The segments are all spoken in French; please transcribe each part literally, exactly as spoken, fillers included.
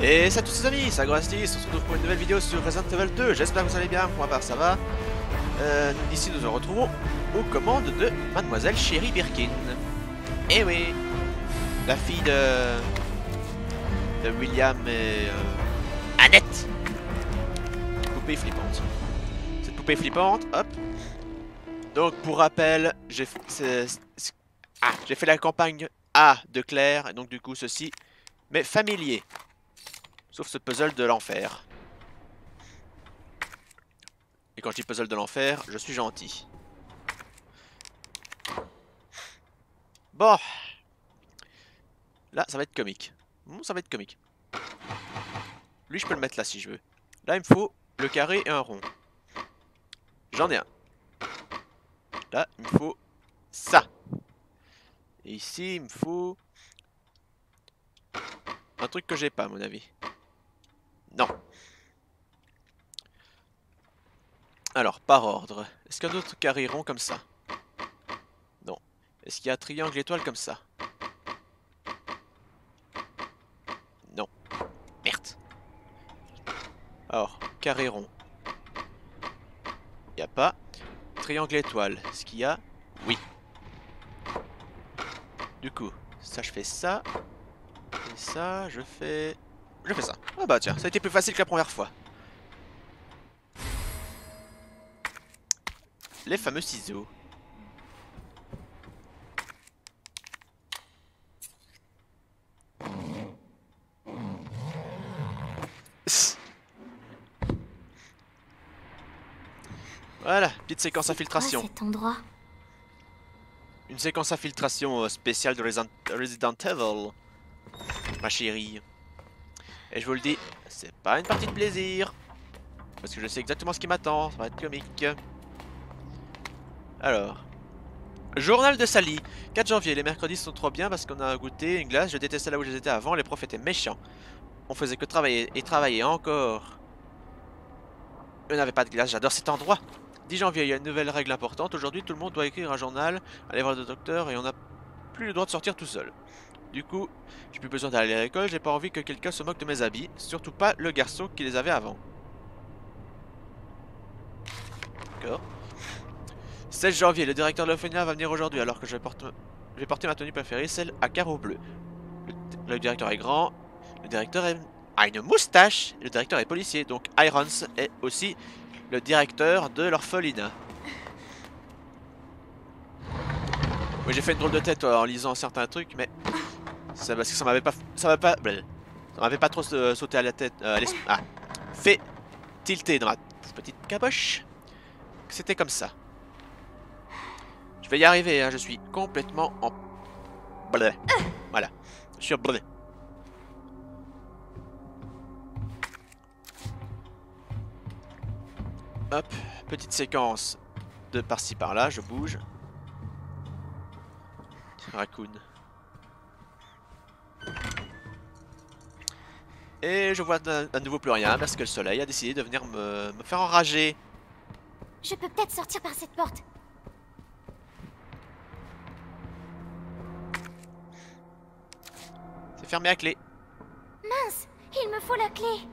Et salut tous les amis, c'est Agrostis, on se retrouve pour une nouvelle vidéo sur Resident Evil deux, j'espère que vous allez bien, pour ma part ça va. Euh, ici nous nous retrouvons aux commandes de Mademoiselle Sherry Birkin. Eh oui, la fille de, de William et euh, Annette. Poupée flippante. Cette poupée flippante, hop. Donc pour rappel, j'ai ah, j'ai fait la campagne A de Claire, et donc du coup ceci, mais familier. Sauf ce puzzle de l'enfer. Et quand je dis puzzle de l'enfer, je suis gentil. Bon. Là, ça va être comique. Bon, ça va être comique. Lui, je peux le mettre là si je veux. Là, il me faut le carré et un rond. J'en ai un. Là, il me faut ça. Et ici, il me faut un truc que j'ai pas, à mon avis. Non. Alors, par ordre. Est-ce qu'il y a d'autres carrés ronds comme ça? Non. Est-ce qu'il y a un triangle étoile comme ça? Non. Merde. Alors, carré rond. Il n'y a pas. Triangle étoile. Est-ce qu'il y a? Oui. Du coup, ça je fais ça. Et ça, je fais... Je fais ça. Ah bah tiens, ça a été plus facile que la première fois. Les fameux ciseaux. Voilà, petite séquence infiltration. Cet endroit. Une séquence infiltration spéciale de Resident, Resident Evil. Ma chérie. Et je vous le dis, c'est pas une partie de plaisir. Parce que je sais exactement ce qui m'attend, ça va être comique. Alors. Journal de Sally. quatre janvier, les mercredis sont trop bien parce qu'on a goûté une glace. Je détestais là où j'étais avant, les profs étaient méchants. On faisait que travailler et travailler encore. On n'avait pas de glace, j'adore cet endroit. dix janvier, il y a une nouvelle règle importante. Aujourd'hui, tout le monde doit écrire un journal, aller voir le docteur et on n'a plus le droit de sortir tout seul. Du coup, j'ai plus besoin d'aller à l'école, j'ai pas envie que quelqu'un se moque de mes habits. Surtout pas le garçon qui les avait avant. D'accord. seize janvier, le directeur de l'orphelinat va venir aujourd'hui alors que je vais, porte... je vais porter ma tenue préférée, celle à carreaux bleus. Le, le directeur est grand, le directeur est... a une moustache, le directeur est policier, donc Irons est aussi le directeur de l'orphelinat. Oui, j'ai fait une drôle de tête en lisant certains trucs, mais c'est parce que ça m'avait pas, ça m'avait pas, ça m'avait pas trop sauté à la tête, euh, ah, fait tilter dans ma petite caboche. C'était comme ça. Je vais y arriver, hein, je suis complètement en blé. Voilà, je suis en blé. Hop, petite séquence de par-ci par-là, je bouge. Raccoon. Et je vois à nouveau plus rien parce que le soleil a décidé de venir me, me faire enrager. Je peux peut-être sortir par cette porte. C'est fermé à clé. Mince, il me faut la clé.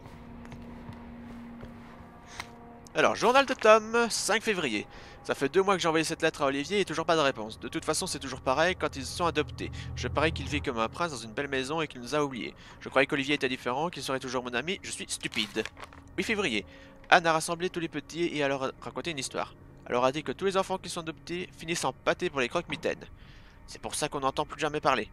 Alors, journal de Tom, cinq février. Ça fait deux mois que j'ai envoyé cette lettre à Olivier et toujours pas de réponse. De toute façon, c'est toujours pareil quand ils se sont adoptés. Je parie qu'il vit comme un prince dans une belle maison et qu'il nous a oubliés. Je croyais qu'Olivier était différent, qu'il serait toujours mon ami. Je suis stupide. huit février. Anne a rassemblé tous les petits et a leur raconté une histoire. Elle leur a dit que tous les enfants qui sont adoptés finissent en pâté pour les croque-mitaines. C'est pour ça qu'on n'entend plus jamais parler.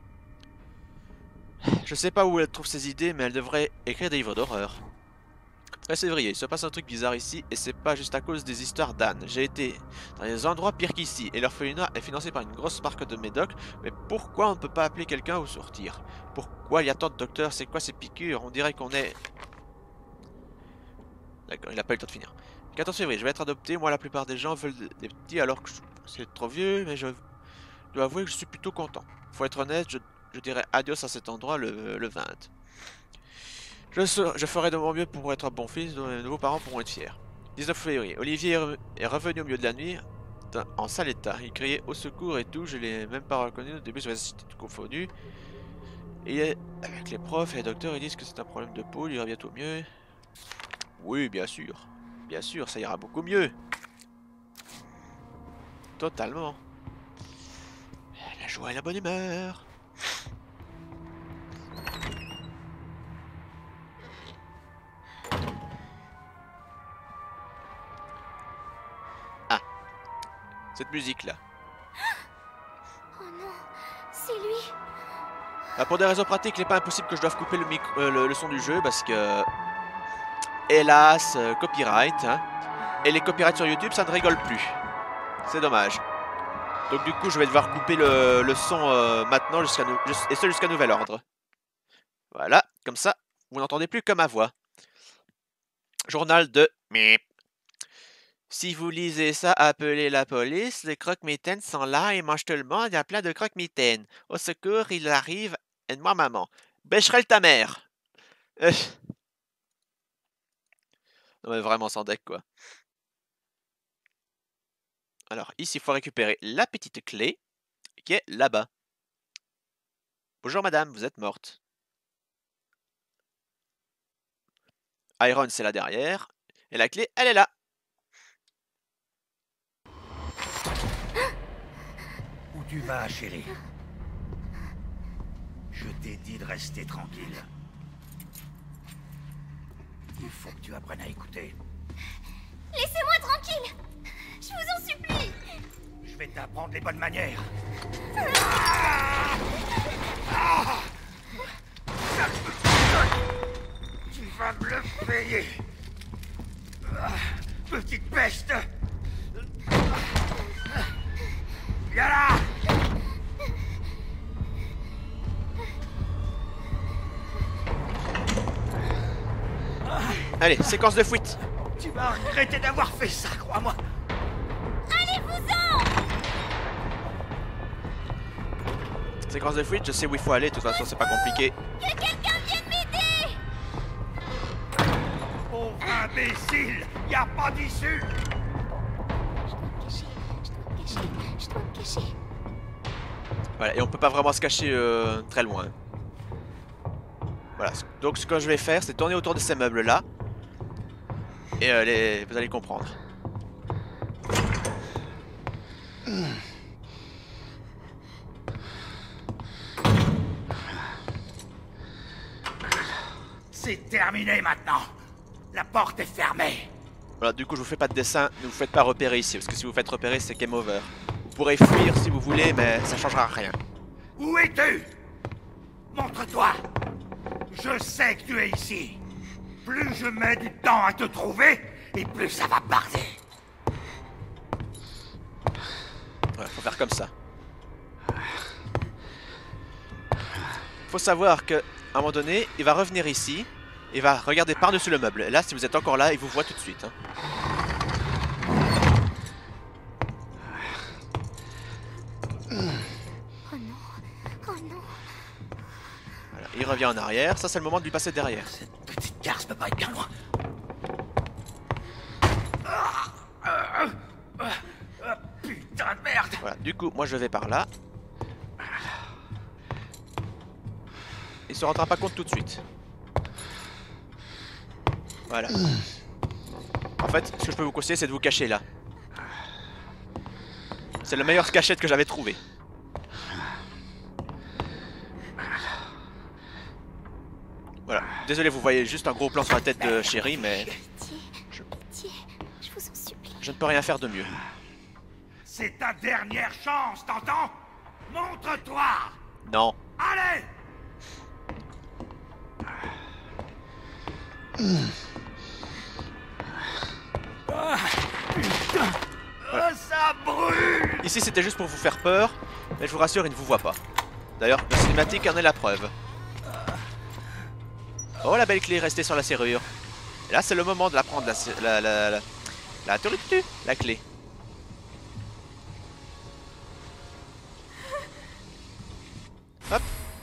Je sais pas où elle trouve ses idées, mais elle devrait écrire des livres d'horreur. treize février, il se passe un truc bizarre ici et c'est pas juste à cause des histoires d'Anne. J'ai été dans des endroits pires qu'ici et l'orphelinat est financé par une grosse marque de médoc. Mais pourquoi on ne peut pas appeler quelqu'un ou sortir? Pourquoi il y a tant de docteurs? C'est quoi ces piqûres? On dirait qu'on est... D'accord, il a pas eu le temps de finir. quatorze février, je vais être adopté. Moi, la plupart des gens veulent des petits alors que c'est trop vieux, mais je dois avouer que je suis plutôt content. Faut être honnête, je, je dirais adios à cet endroit le, le vingt. Je, serai, je ferai de mon mieux pour être un bon fils, dont les nouveaux parents pourront être fiers. dix-neuf février, Olivier est, re est revenu au milieu de la nuit, en sale état. Il criait au secours et tout, je l'ai même pas reconnu. Au début, je vais tout confondu. Et avec les profs et les docteurs, ils disent que c'est un problème de peau, il ira bientôt mieux. Oui, bien sûr. Bien sûr, ça ira beaucoup mieux. Totalement. La joie et la bonne humeur. Ah. Cette musique-là. Oh non, c'est lui. Bah, pour des raisons pratiques, il n'est pas impossible que je doive couper le, micro, euh, le, le son du jeu parce que... Hélas, euh, copyright. Hein. Et les copyrights sur YouTube, ça ne rigole plus. C'est dommage. Donc du coup, je vais devoir couper le, le son euh, maintenant, jusqu'à nou et ce jusqu'à nouvel ordre. Voilà, comme ça, vous n'entendez plus que ma voix. Journal de... Mip. Si vous lisez ça, appelez la police. Les croque-mitaines sont là et mangent tout le monde. Il y a plein de croque-mitaines. Au secours, il arrive. Aide-moi, maman. Becherel ta mère. Euh. Non mais vraiment sans deck, quoi. Alors, ici, il faut récupérer la petite clé qui est là-bas. Bonjour, madame, vous êtes morte. Iron, c'est là derrière. Et la clé, elle est là. Où tu vas, chérie? Je t'ai dit de rester tranquille. Il faut que tu apprennes à écouter. Laissez-moi tranquille. Je vous en supplie. Je vais t'apprendre les bonnes manières. Tu vas me le payer. Petite peste. Viens là. Allez, séquence de fuite. Tu vas regretter d'avoir fait ça, crois-moi. Allez-vous-en. Séquence de fuite, je sais où il faut aller, de toute façon c'est pas compliqué. Que quelqu'un vienne m'aider. Pauvre imbécile, y a pas d'issue. Je dois me cacher, je dois me cacher, je dois me cacher. Voilà, et on peut pas vraiment se cacher euh, très loin. Voilà, donc ce que je vais faire, c'est tourner autour de ces meubles-là. Et euh, les... vous allez comprendre. C'est terminé maintenant. La porte est fermée. Voilà, du coup je vous fais pas de dessin, ne vous faites pas repérer ici, parce que si vous vous faites repérer, c'est game over. Vous pourrez fuir si vous voulez, mais ça changera rien. Où es-tu? Montre-toi. Je sais que tu es ici. Plus je mets du temps à te trouver, et plus ça va barder. Ouais, faut faire comme ça. Faut savoir que, à un moment donné, il va revenir ici, il va regarder par-dessus le meuble. Et là, si vous êtes encore là, il vous voit tout de suite. Hein. Oh non, oh non. Voilà, il revient en arrière, ça c'est le moment de lui passer derrière. Cette petite garce peut pas être bien loin. Putain de merde. Voilà, du coup, moi je vais par là. Il se rendra pas compte tout de suite. Voilà. En fait, ce que je peux vous conseiller, c'est de vous cacher là. C'est le meilleur cachette que j'avais trouvé. Voilà. Désolé, vous voyez juste un gros plan sur la tête de Chérie, mais Pitié, je, pitié, je vous en supplie. je ne peux rien faire de mieux. C'est ta dernière chance, t'entends? Montre-toi. Non. Allez. Ah, putain. Voilà. Oh, ça brûle. Ici, c'était juste pour vous faire peur, mais je vous rassure, il ne vous voit pas. D'ailleurs, le cinématique en est la preuve. Oh, la belle clé restée sur la serrure. Et là, c'est le moment de la prendre, la... la... la... la... la, la, la clé. Hop.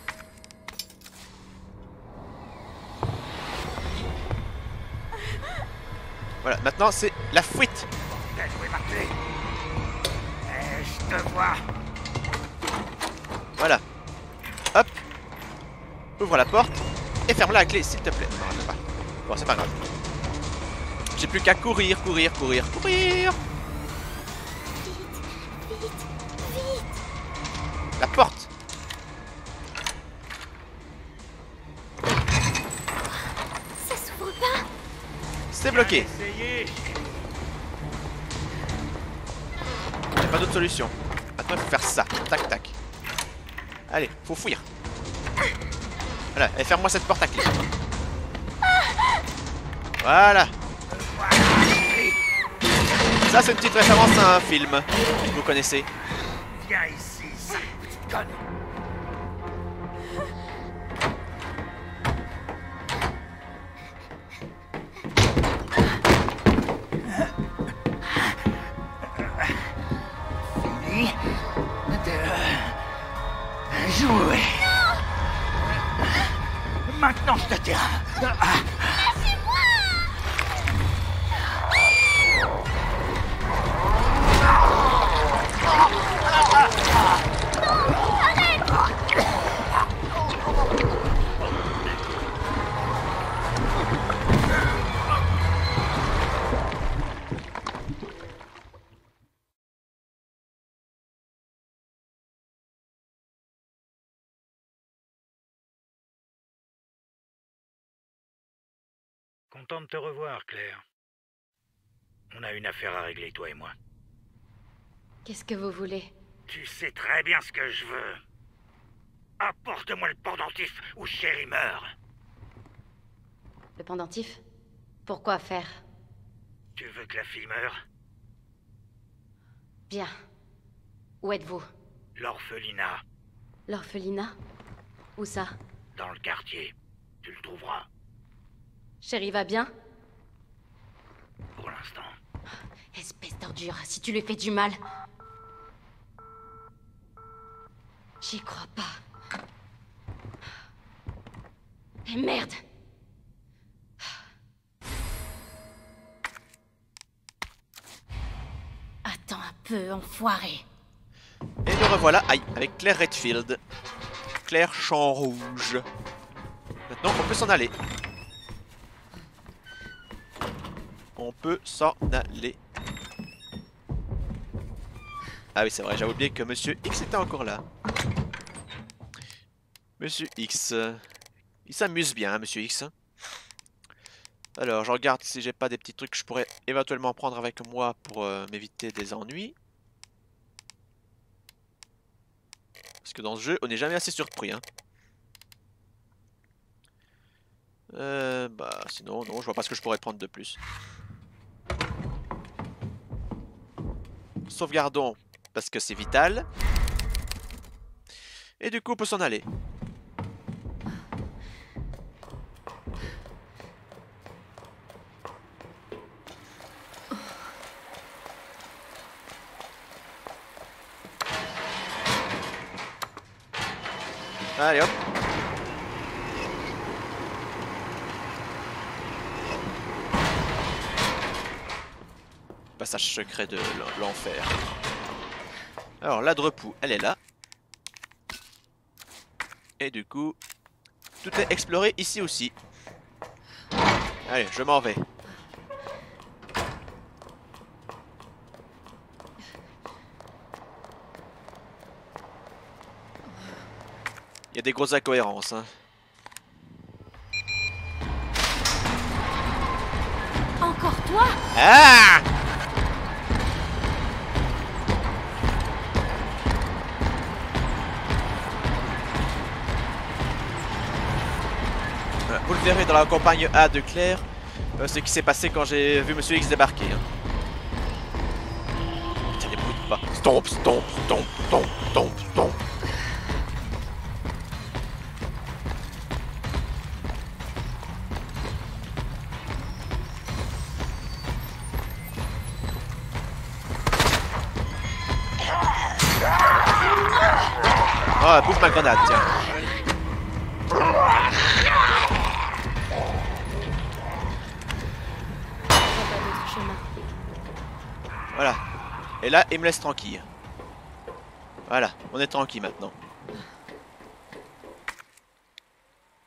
Voilà, maintenant, c'est la fuite. T'as joué ma clé. Eh, je te vois. Voilà. Hop. Ouvre la porte et ferme-la à clé, s'il te plaît. Non, je peux pas. Bon, c'est pas grave. J'ai plus qu'à courir, courir, courir, courir. La porte. Ça s'ouvre pas. C'est bloqué. Essayez. Y'a pas d'autre solution. Maintenant, il faut faire ça. Tac, tac. Allez, faut fuir. Voilà, et ferme-moi cette porte à clé. Voilà. Ça, c'est une petite référence à un film que vous connaissez. Viens ici, sale petite conne. Fini de jouer. Maintenant, je te tiens. Content de te revoir, Claire. On a une affaire à régler, toi et moi. Qu'est-ce que vous voulez? Tu sais très bien ce que je veux. Apporte-moi le pendentif ou Chéri meurt. Le pendentif? Pourquoi faire? Tu veux que la fille meure? Bien. Où êtes-vous? L'orphelinat, L'orphelinat? Où ça? dans le quartier. Tu le trouveras, Chéri va bien? pour l'instant. Espèce d'ordure, si tu lui fais du mal. J'y crois pas. Et merde! Attends un peu, enfoiré. Et nous revoilà, aïe, avec Claire Redfield. Claire Champ Rouge. Maintenant, on peut s'en aller. On peut s'en aller. Ah oui, c'est vrai, j'avais oublié que Monsieur X était encore là. Monsieur X. euh, Il s'amuse bien, hein, Monsieur X. Alors, je regarde si j'ai pas des petits trucs que je pourrais éventuellement prendre avec moi pour euh, m'éviter des ennuis. Parce que dans ce jeu, on n'est jamais assez surpris. Hein. Euh, bah, sinon, non, je vois pas ce que je pourrais prendre de plus. Sauvegardons, parce que c'est vital. Et du coup, on peut s'en aller. Allez hop. Passage secret de l'enfer. Alors la Drepoux, elle est là. Et du coup, tout est exploré ici aussi. Allez, je m'en vais. Il y a des grosses incohérences. Hein. Encore toi? Ah! Vous le verrez dans la campagne A de Claire, euh, ce qui s'est passé quand j'ai vu Monsieur X débarquer. Hein. Tiens, les bruits de pas. Stomp, stomp, stomp, stomp, stomp, stomp. Oh, bouffe ma grenade, tiens. Voilà. Et là, il me laisse tranquille. Voilà, on est tranquille maintenant.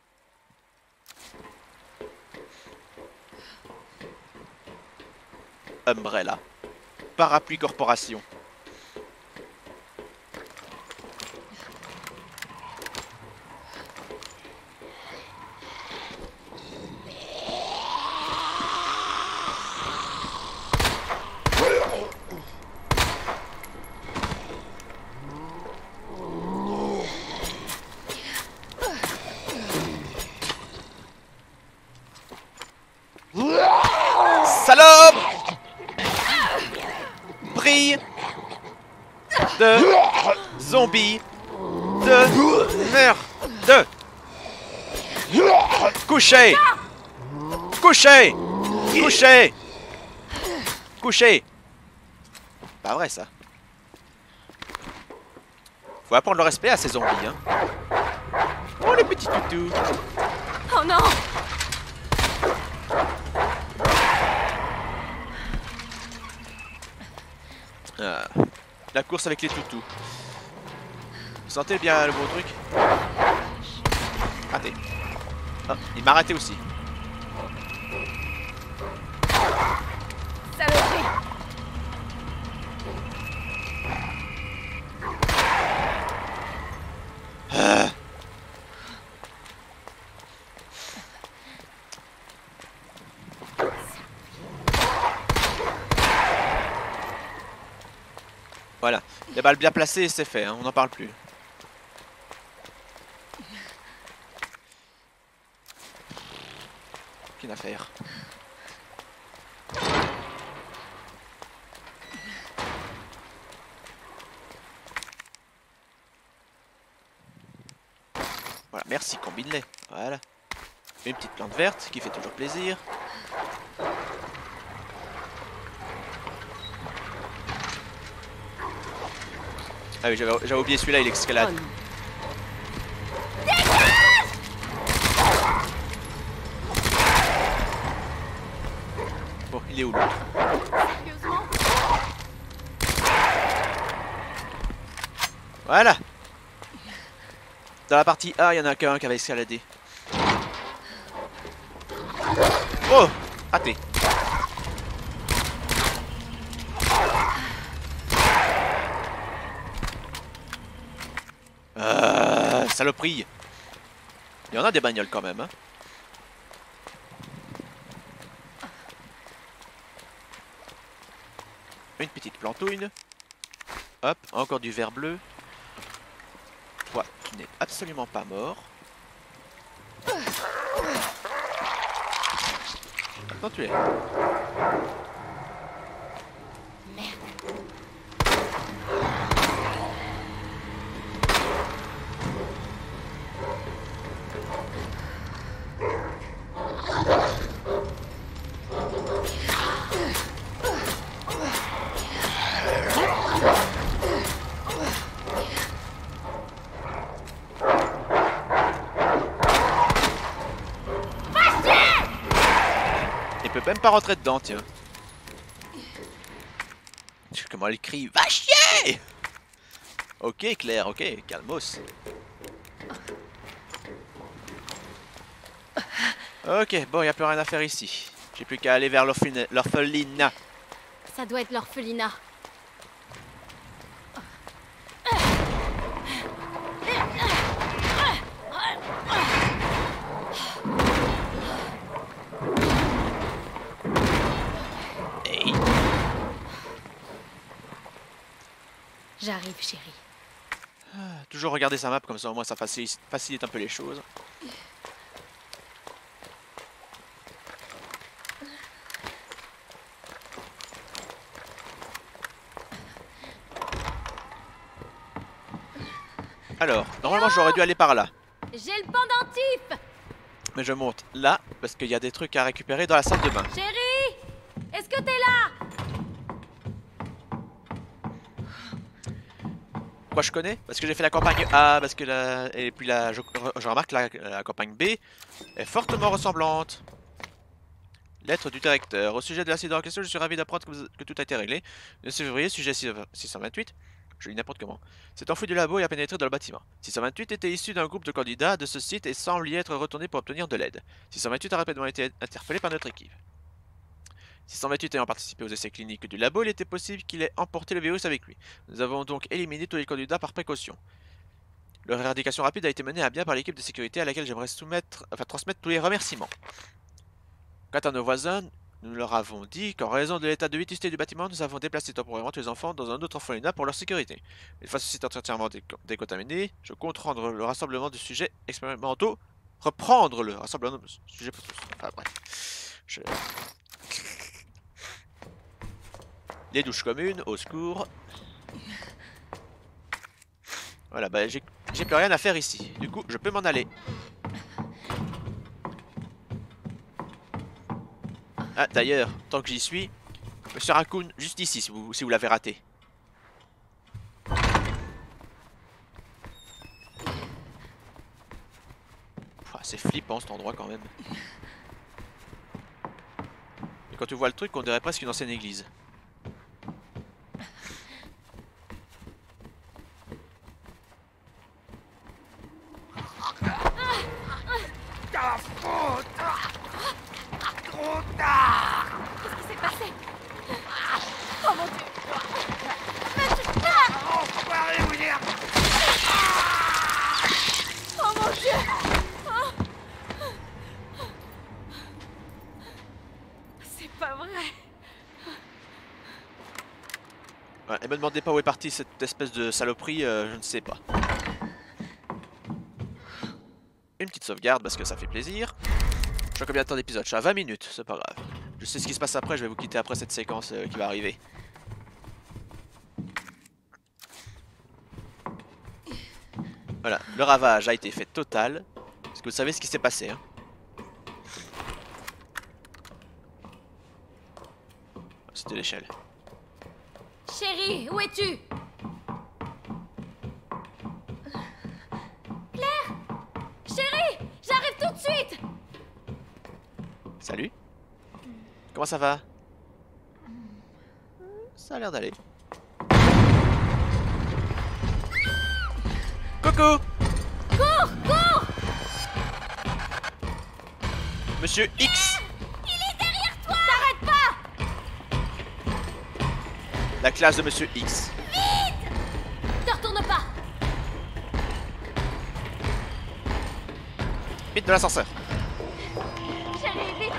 Umbrella. Parapluie Corporation. Salope! Pris de zombies de merde. Couchez! Couchez! Couchez! Couchez! Pas vrai ça. Faut apprendre le respect à ces zombies, hein. Oh les petits toutous! Oh non! Ah, la course avec les toutous. Vous sentez bien le beau truc? Raté. Ah, il m'a raté aussi. Saloperie! Ah. Voilà, les balles bien placées, c'est fait, hein, on n'en parle plus. Aucune affaire. Voilà, merci, combine-les. Voilà. Une petite plante verte qui fait toujours plaisir. Ah oui, j'avais oublié celui-là, il escalade. Oh non. Bon, il est où l'autre? Sérieusement? Voilà. Dans la partie A, il y en a qu'un qui avait escaladé. Oh! Raté. Euh, saloperie. Il y en a des bagnoles quand même, hein. Une petite plantouine. Hop, encore du verre bleu. Toi, qui n'es absolument pas mort. Maintenant tu es. Il peut même pas rentrer dedans, tiens. Comment elle crie? Va chier! Ok, Claire, ok, calmos. Ok, bon, il n'y a plus rien à faire ici. J'ai plus qu'à aller vers l'orphelinat. Ça doit être l'orphelinat. Hey. J'arrive, chérie. Ah, toujours regarder sa map, comme ça au moins ça facilite, facilite un peu les choses. Alors, normalement j'aurais dû aller par là. J'ai le pendentif! Mais je monte là, parce qu'il y a des trucs à récupérer dans la salle de bain. Chérie! Est-ce que t'es là? Pourquoi je connais? Parce que j'ai fait la campagne A, parce que la... Et puis là, je, je remarque que la, la campagne B est fortement ressemblante. Lettre du directeur. Au sujet de l'incident en question, je suis ravi d'apprendre que, vous- que tout a été réglé. Le six février, sujet six cent vingt-huit. Je lis n'importe comment. S'est enfui du labo et a pénétré dans le bâtiment. six cent vingt-huit était issu d'un groupe de candidats de ce site et semble y être retourné pour obtenir de l'aide. six cent vingt-huit a rapidement été interpellé par notre équipe. Si cent vingt-huit ayant participé aux essais cliniques du labo, il était possible qu'il ait emporté le virus avec lui. Nous avons donc éliminé tous les candidats par précaution. Leur éradication rapide a été menée à bien par l'équipe de sécurité à laquelle j'aimerais soumettre, enfin, transmettre tous les remerciements. Quant à nos voisins, nous leur avons dit qu'en raison de l'état de vétusté du bâtiment, nous avons déplacé temporairement tous les enfants dans un autre orphelinat pour leur sécurité. Une fois ceci entièrement décontaminé, je compte rendre le rassemblement de sujets expérimentaux, reprendre le rassemblement de sujets pour tous. Enfin bref. Je... Les douches communes, au secours. Voilà, bah j'ai plus rien à faire ici. Du coup, je peux m'en aller. Ah, d'ailleurs, tant que j'y suis, Monsieur Raccoon, juste ici, si vous, si vous l'avez raté. C'est flippant cet endroit quand même. Et quand tu vois le truc, on dirait presque une ancienne église. Ta faute! Trop tard! Qu'est-ce qui s'est passé? Oh mon Dieu! Enfoiré, William! Oh mon Dieu! Oh. C'est pas vrai! Ouais, et me demandez pas où est partie cette espèce de saloperie, euh, je ne sais pas. Une petite sauvegarde parce que ça fait plaisir. Je vois combien de temps d'épisode? Je suis à vingt minutes, c'est pas grave. Je sais ce qui se passe après, je vais vous quitter après cette séquence euh, qui va arriver. Voilà, le ravage a été fait total. Parce que vous savez ce qui s'est passé, hein. C'était l'échelle. Chérie, où es-tu? Claire? Chérie, j'arrive tout de suite! Salut. Comment ça va? Ça a l'air d'aller. Coucou! Cours, cours! Monsieur X! Il est derrière toi! T'arrêtes pas! La classe de Monsieur X. Te retourne pas! Vite de l'ascenseur. Chérie, vite!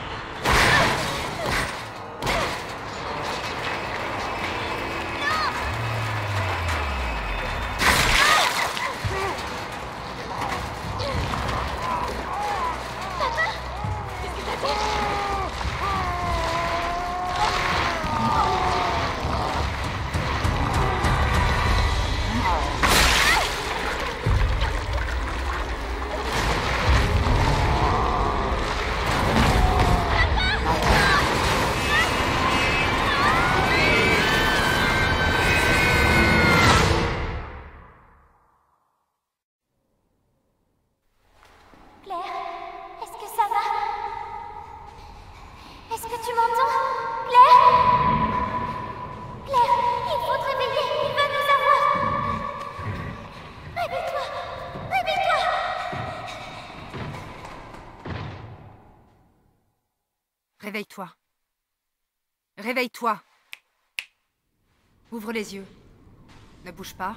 Réveille-toi. Réveille-toi. Ouvre les yeux. Ne bouge pas.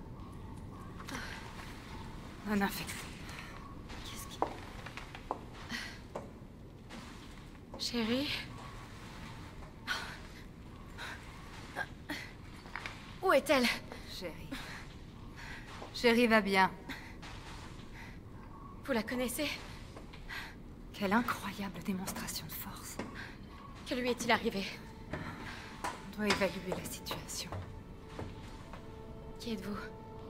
Un infecté. Qu'est-ce qui... Chérie? Où est-elle? Chérie. Chérie va bien. Vous la connaissez? Quelle incroyable démonstration de force. Que lui est-il arrivé? On doit évaluer la situation. Qui êtes-vous?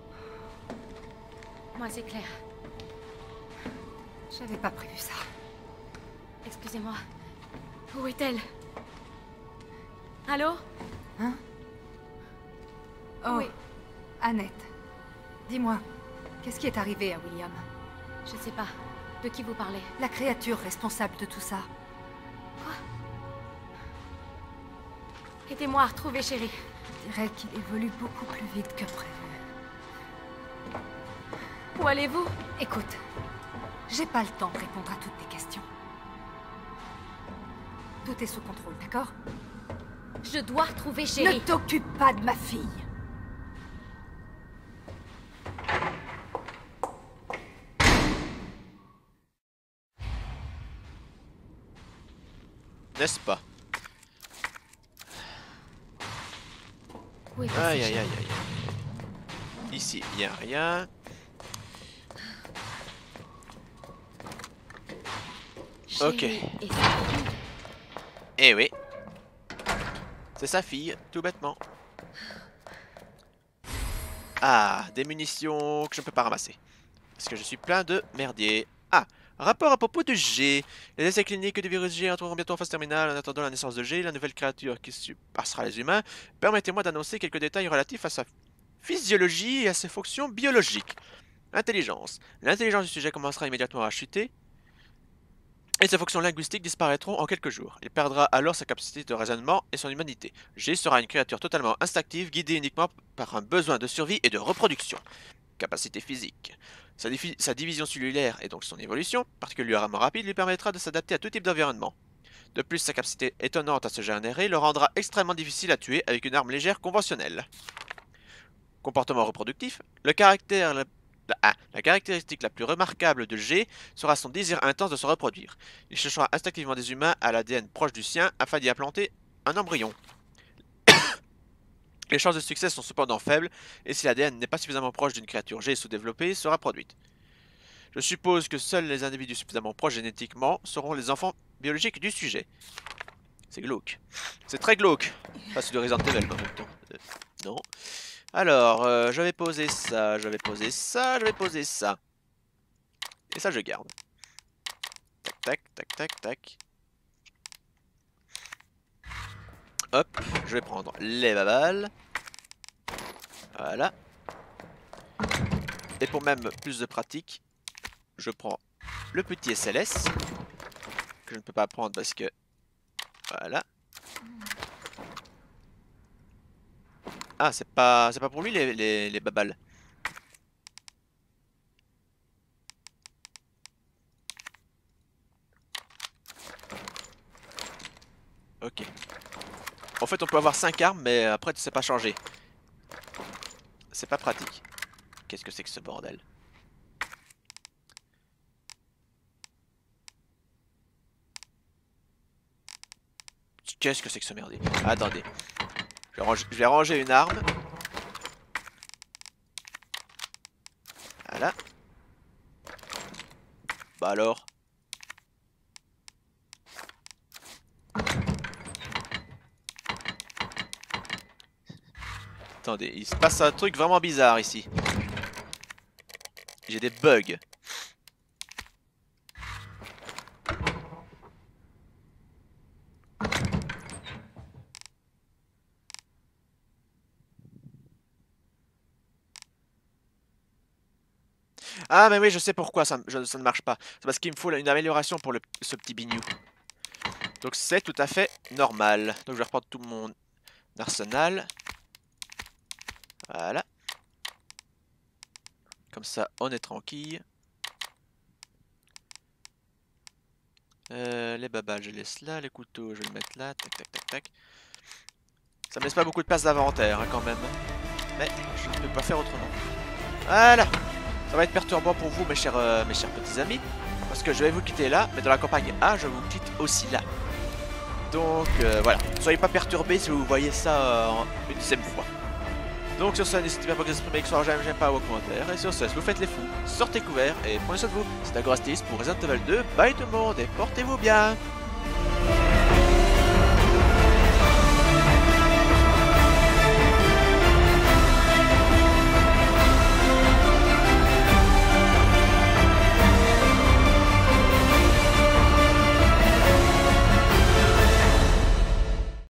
Moi, c'est Claire. J'avais pas prévu ça. Excusez-moi. Où est-elle? Allô? Hein? Oh, Oui. Annette. Dis-moi, qu'est-ce qui est arrivé à William? Je sais pas. De qui vous parlez? La créature responsable de tout ça. Quoi? Aidez-moi à retrouver chérie. Je dirais qu'il évolue beaucoup plus vite que prévu. Où allez-vous? Écoute, j'ai pas le temps de répondre à toutes tes questions. Tout est sous contrôle, d'accord? Je dois retrouver Ne Chérie. t'occupe pas de ma fille. N'est-ce pas? Où est Aïe passée aïe Chérie? aïe aïe. Ici, il n'y a rien. Ok. Chérie et sa fille. Eh oui. C'est sa fille, tout bêtement. Ah, des munitions que je ne peux pas ramasser. Parce que je suis plein de merdier. Ah, rapport à propos de G. Les essais cliniques du virus G entreront bientôt en phase terminale. En attendant la naissance de G, la nouvelle créature qui surpassera les humains, permettez-moi d'annoncer quelques détails relatifs à sa physiologie et à ses fonctions biologiques. Intelligence. L'intelligence du sujet commencera immédiatement à chuter. Et ses fonctions linguistiques disparaîtront en quelques jours. Il perdra alors sa capacité de raisonnement et son humanité. G sera une créature totalement instinctive, guidée uniquement par un besoin de survie et de reproduction. Capacité physique. Sa, sa division cellulaire et donc son évolution, particulièrement rapide, lui permettra de s'adapter à tout type d'environnement. De plus, sa capacité étonnante à se générer le rendra extrêmement difficile à tuer avec une arme légère conventionnelle. Comportement reproductif. Le caractère... Le La, la caractéristique la plus remarquable de G sera son désir intense de se reproduire. Il cherchera instinctivement des humains à l'A D N proche du sien afin d'y implanter un embryon. Les chances de succès sont cependant faibles, et si l'A D N n'est pas suffisamment proche d'une créature G sous-développée, sera produite. Je suppose que seuls les individus suffisamment proches génétiquement seront les enfants biologiques du sujet. C'est glauque. C'est très glauque. Pas celui de Resident Evil en même temps. Euh, non. Alors, euh, je vais poser ça, je vais poser ça, je vais poser ça. Et ça, je garde. Tac, tac, tac, tac, tac. Hop, je vais prendre les babales. Voilà. Et pour même plus de pratique, je prends le petit S L S. Que je ne peux pas prendre parce que... Voilà. Ah, c'est pas, c'est pas pour lui les, les, les babales. Ok. En fait, on peut avoir cinq armes, mais après, tu sais pas changer. C'est pas pratique. Qu'est-ce que c'est que ce bordel? Qu'est-ce que c'est que ce merdier? Attendez. Je vais, ranger, je vais ranger une arme. Voilà. Bah alors. Attendez, il se passe un truc vraiment bizarre ici. J'ai des bugs. Ah mais oui, je sais pourquoi ça, je, ça ne marche pas. C'est parce qu'il me faut une amélioration pour le, ce petit bignou. Donc c'est tout à fait normal. Donc je vais reprendre tout mon arsenal. Voilà. Comme ça, on est tranquille. Euh, les babales, je laisse là. Les couteaux, je vais le mettre là. Tac, tac, tac, tac. Ça me laisse pas beaucoup de place d'inventaire, hein, quand même. Mais je ne peux pas faire autrement. Voilà. Ça va être perturbant pour vous, mes chers, euh, mes chers petits amis. Parce que je vais vous quitter là. Mais dans la campagne A, je vous quitte aussi là. Donc, euh, voilà. Ne soyez pas perturbés si vous voyez ça euh, en une deuxième fois. Donc sur ça, n'hésitez pas à vous exprimer, que ce soit j'aime, j'aime pas ou commentaire. Et sur ce, si vous faites les fous, sortez couverts et prenez soin de vous. C'est Agorastis pour Resident Evil deux. Bye tout le monde et portez-vous bien.